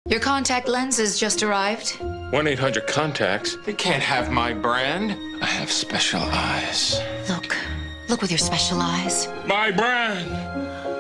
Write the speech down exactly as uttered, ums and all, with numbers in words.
Your contact lenses just arrived. one eight hundred contacts. They can't have my brand. I have special eyes. Look. Look with your special eyes. My brand.